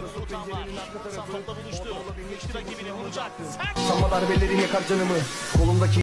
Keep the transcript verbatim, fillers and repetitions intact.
Utan var. Sağ topla buluştu. Geçti rakibini vuracak. Sert. Sama darbelerin yakar canımı. Kolumdaki